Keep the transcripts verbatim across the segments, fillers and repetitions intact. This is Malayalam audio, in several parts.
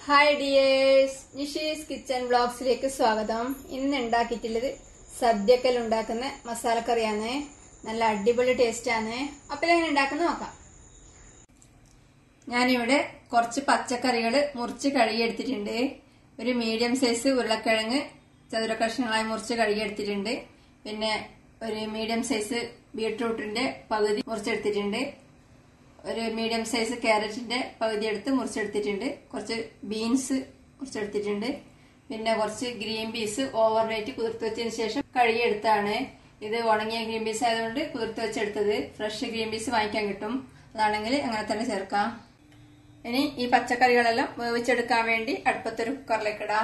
ഹായ് ഡിയേഴ്സ്, നിഷീസ് കിച്ചൺ ബ്ലോഗ്സിലേക്ക് സ്വാഗതം. ഇന്ന് ഉണ്ടാക്കിയിട്ടുള്ളത് സദ്യക്കൽ ഉണ്ടാക്കുന്ന മസാലക്കറിയാണ്. നല്ല അടിപൊളി ടേസ്റ്റ് ആണ്. അപ്പൊ എങ്ങനെ ഉണ്ടാക്കുന്ന നോക്കാം. ഞാനിവിടെ കുറച്ച് പച്ചക്കറികൾ മുറിച്ച് കഴുകിയെടുത്തിട്ടുണ്ട്. ഒരു മീഡിയം സൈസ് ഉരുളക്കിഴങ്ങ് ചതുര കഷ്ണങ്ങളായി മുറിച്ച് കഴുകിയെടുത്തിട്ടുണ്ട്. പിന്നെ ഒരു മീഡിയം സൈസ് ബീട്രൂട്ടിന്റെ പകുതി മുറിച്ചെടുത്തിട്ടുണ്ട്. ഒരു മീഡിയം സൈസ് ക്യാരറ്റിന്റെ പകുതി എടുത്ത് മുറിച്ചെടുത്തിട്ടുണ്ട്. കുറച്ച് ബീൻസ് മുറിച്ചെടുത്തിട്ടുണ്ട്. പിന്നെ കുറച്ച് ഗ്രീൻ പീസ് ഓവർനൈറ്റ് കുതിർത്ത് വെച്ചതിന് ശേഷം കഴുകിയെടുത്താണ്. ഇത് ഉണങ്ങിയ ഗ്രീൻ പീസ് ആയതുകൊണ്ട് കുതിർത്ത് വെച്ചെടുത്തത്. ഫ്രഷ് ഗ്രീൻ പീസ് വാങ്ങിക്കാൻ കിട്ടും. അതാണെങ്കിൽ അങ്ങനെ തന്നെ ചേർക്കാം. ഇനി ഈ പച്ചക്കറികളെല്ലാം വേവിച്ചെടുക്കാൻ വേണ്ടി അടുപ്പത്തൊരു കുക്കറിലേക്ക് ഇടാം.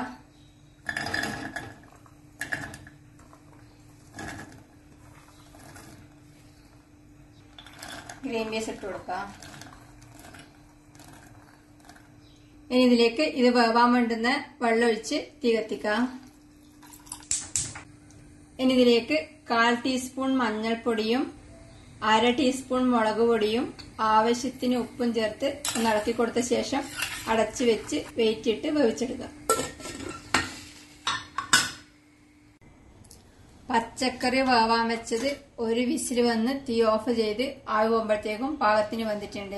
ഗ്രീൻ പീസ് ഇട്ട് കൊടുക്കാം. ഇനി ഇതിലേക്ക് ഇത് വേവാൻ വേണ്ടുന്ന വെള്ളം ഒഴിച്ച് തീ കത്തിക്കാം. ഇനി ഇതിലേക്ക് കാൽ ടീസ്പൂൺ മഞ്ഞൾപ്പൊടിയും അര ടീസ്പൂൺ മുളക് പൊടിയും ആവശ്യത്തിന് ഉപ്പും ചേർത്ത് ഒന്ന് ഇളക്കി കൊടുത്ത ശേഷം അടച്ചു വെച്ച് വെയിറ്റിട്ട് വേവിച്ചെടുക്കാം. പച്ചക്കറി വേവാൻ വെച്ചത് ഒരു വിസിൽ വന്ന് തീ ഓഫ് ചെയ്ത് ആവി പോകുമ്പോഴത്തേക്കും പാകത്തിന് വന്നിട്ടുണ്ട്.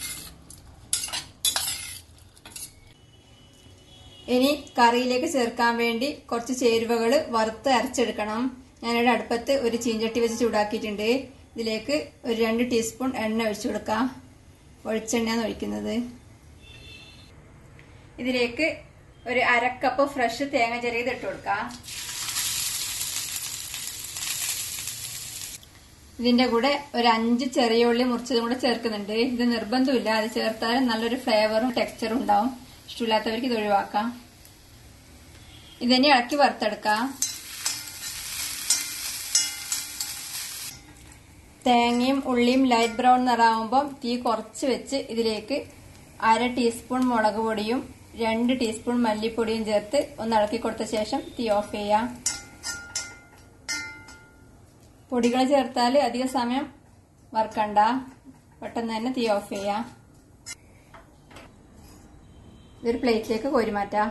ഇനി കറിയിലേക്ക് ചേർക്കാൻ വേണ്ടി കുറച്ച് ചേരുവകൾ വറുത്ത് അരച്ചെടുക്കണം. ഞാനിവിടെ അടുപ്പത്ത് ഒരു ചീഞ്ചട്ടി വെച്ച് ചൂടാക്കിയിട്ടുണ്ട്. ഇതിലേക്ക് ഒരു രണ്ട് ടീസ്പൂൺ എണ്ണ ഒഴിച്ചു കൊടുക്കാം. വെളിച്ചെണ്ണയാണ് ഒഴിക്കുന്നത്. ഇതിലേക്ക് ഒരു അരക്കപ്പ് ഫ്രഷ് തേങ്ങ ചെറിയത് ഇട്ട് കൊടുക്കാം. ഇതിന്റെ കൂടെ ഒരു അഞ്ച് ചെറിയ ഉള്ളി മുറിച്ചതും കൂടെ ചേർക്കുന്നുണ്ട്. ഇത് നിർബന്ധമില്ല, അത് ചേർത്താലും നല്ലൊരു ഫ്ലേവറും ടെക്സ്ചറും ഉണ്ടാവും. ഇഷ്ടമില്ലാത്തവർക്ക് ഇത് ഒഴിവാക്കാം. ഇതിനെ ഇളക്കി വറുത്തെടുക്കാം. തേങ്ങയും ഉള്ളിയും ലൈറ്റ് ബ്രൗൺ നിറാവുമ്പം തീ കുറച്ച് വെച്ച് ഇതിലേക്ക് അര ടീസ്പൂൺ മുളക് പൊടിയും രണ്ട് ടീസ്പൂൺ മല്ലിപ്പൊടിയും ചേർത്ത് ഒന്ന് ഇളക്കി കൊടുത്ത ശേഷം തീ ഓഫ് ചെയ്യാം. പൊടികൾ ചേർത്താൽ അധിക സമയം വറുക്കണ്ട, പെട്ടെന്ന് തന്നെ തീ ഓഫ് ചെയ്യാം. ഇതൊരു പ്ലേറ്റിലേക്ക് കോരി മാറ്റാം.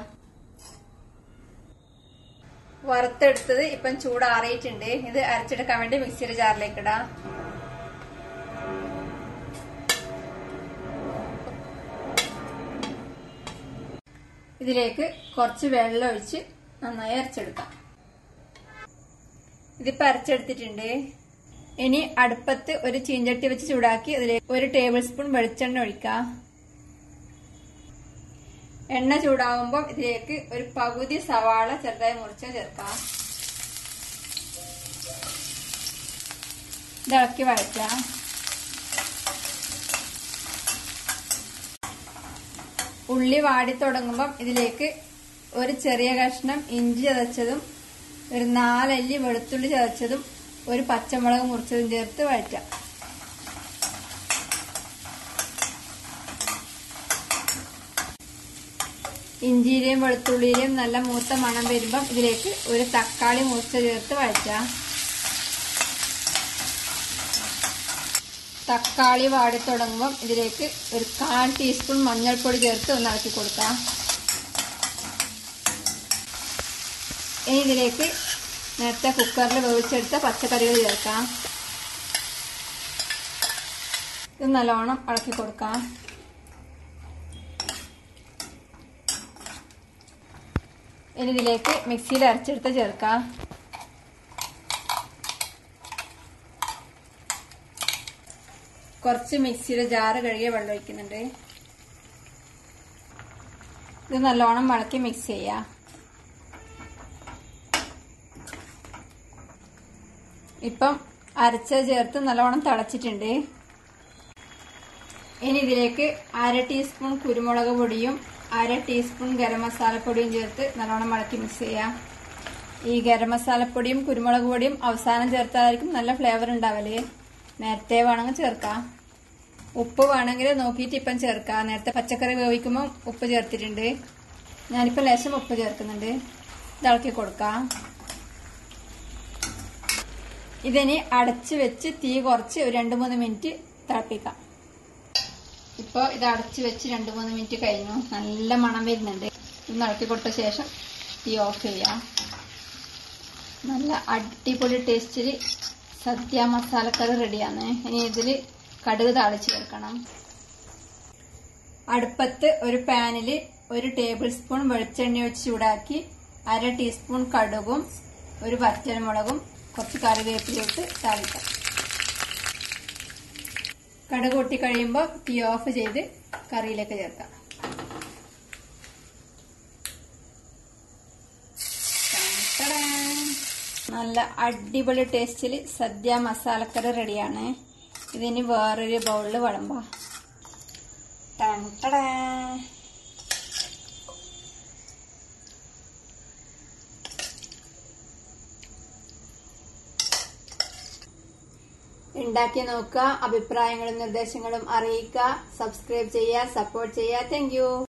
വറുത്തെടുത്തത് ഇപ്പം ചൂടാറിയിട്ടുണ്ട്. ഇത് അരച്ചെടുക്കാൻ വേണ്ടി മിക്സിയുടെ ജാറിലേക്ക് ഇടാം. ഇതിലേക്ക് കുറച്ച് വെള്ളം ഒഴിച്ച് നന്നായി അരച്ചെടുക്കാം. ഇതിപ്പോ അരച്ചെടുത്തിട്ടുണ്ട്. ഇനി അടുപ്പത്ത് ഒരു ചീഞ്ചട്ടി വെച്ച് ചൂടാക്കി അതിലേക്ക് ഒരു ടേബിൾ സ്പൂൺ വെളിച്ചെണ്ണ ഒഴിക്കാം. എണ്ണ ചൂടാവുമ്പോൾ ഇതിലേക്ക് ഒരു പകുതി സവാള ചെറുതായി മുറിച്ച് ചേർക്കാം. ഇളക്കി വഴറ്റാം. ഉള്ളി വാടി തുടങ്ങുമ്പം ഇതിലേക്ക് ഒരു ചെറിയ കഷ്ണം ഇഞ്ചി ചതച്ചതും ഒരു നാലല്ലി വെളുത്തുള്ളി ചതച്ചതും ഒരു പച്ചമുളക് മുറിച്ചതും ചേർത്ത് വഴറ്റാം. ഇഞ്ചിയിലെയും വെളുത്തുള്ളിയിലെയും നല്ല മൂത്ത മണം വരുമ്പം ഇതിലേക്ക് ഒരു തക്കാളി മുറിച്ച ചേർത്ത് വഴറ്റാം. തക്കാളി വാടി തുടങ്ങുമ്പം ഇതിലേക്ക് ഒരു കാൽ ടീസ്പൂൺ മഞ്ഞൾപ്പൊടി ചേർത്ത് ഒന്ന് ഇളക്കി കൊടുക്കാം. ഇനി ഇതിലേക്ക് നേരത്തെ കുക്കറിൽ വേവിച്ചെടുത്ത പച്ചക്കറികൾ ചേർക്കാം. ഇത് നല്ലോണം ഇളക്കി കൊടുക്കാം. ഇനി ഇതിലേക്ക് മിക്സിയിൽ അരച്ചെടുത്ത് ചേർക്കാം. കുറച്ച് മിക്സിയുടെ ജാറ് കഴുകിയ വെള്ളം ഒഴിക്കുന്നുണ്ട്. ഇത് നല്ലോണം ഇളക്കി മിക്സ് ചെയ്യാം. ഇപ്പം അരച്ച ചേർത്ത് നല്ലോണം തിളച്ചിട്ടുണ്ട്. ഇനി ഇതിലേക്ക് അര ടീസ്പൂൺ കുരുമുളക് പൊടിയും അര ടീസ്പൂൺ ഗരം മസാലപ്പൊടിയും ചേർത്ത് നല്ലോണം ഇളക്കി മിക്സ് ചെയ്യാം. ഈ ഗരം മസാലപ്പൊടിയും കുരുമുളക് പൊടിയും അവസാനം ചേർത്തായിരിക്കും നല്ല ഫ്ലേവർ ഉണ്ടാവല്. നേരത്തെ വേണമെങ്കിൽ ചേർക്കാം. ഉപ്പ് വേണമെങ്കിൽ നോക്കിയിട്ട് ഇപ്പം ചേർക്കാം. നേരത്തെ പച്ചക്കറി വേവിക്കുമ്പോൾ ഉപ്പ് ചേർത്തിട്ടുണ്ട്. ഞാനിപ്പോൾ ലേശം ഉപ്പ് ചേർക്കുന്നുണ്ട്. ഇളക്കി കൊടുക്കാം. ഇതിനി അടച്ചു വെച്ച് തീ കുറച്ച് ഒരു രണ്ട് മൂന്ന് മിനിറ്റ് തിളപ്പിക്കാം. ഇപ്പോൾ ഇത് അടച്ച് വെച്ച് രണ്ട് മൂന്ന് മിനിറ്റ് കഴിഞ്ഞു. നല്ല മണം വരുന്നുണ്ട്. ഇത് ഇളക്കി കൊടുത്ത ശേഷം തീ ഓഫ് ചെയ്യാം. നല്ല അടിപൊളി ടേസ്റ്റിൽ സദ്യ മസാലക്കറി റെഡിയാണ്. ഇനി ഇതിൽ കടുക് താളിച്ച് ചേർക്കണം. അടുപ്പത്ത് ഒരു പാനിൽ ഒരു ടേബിൾ സ്പൂൺ വെളിച്ചെണ്ണ ഒഴിച്ച് ചൂടാക്കി അര ടീസ്പൂൺ കടുകും ഒരു വറ്റൽമുളകും കുറച്ച് കറിവേപ്പിലിട്ട് താളിക്കാം. കടുക് പൊട്ടി കഴിയുമ്പോൾ തീ ഓഫ് ചെയ്ത് കറിയിലേക്ക് ചേർക്കാം. നല്ല അടിപൊളി ടേസ്റ്റിൽ സദ്യ മസാലക്കറി റെഡിയാണ്. ഇതിന് വേറൊരു ബൗളിൽ വിളമ്പാം. ഉണ്ടാക്കി നോക്കുക. അഭിപ്രായങ്ങളും നിർദ്ദേശങ്ങളും അറിയിക്കുക. സബ്സ്ക്രൈബ് ചെയ്യുക, സപ്പോർട്ട് ചെയ്യുക. Thank U.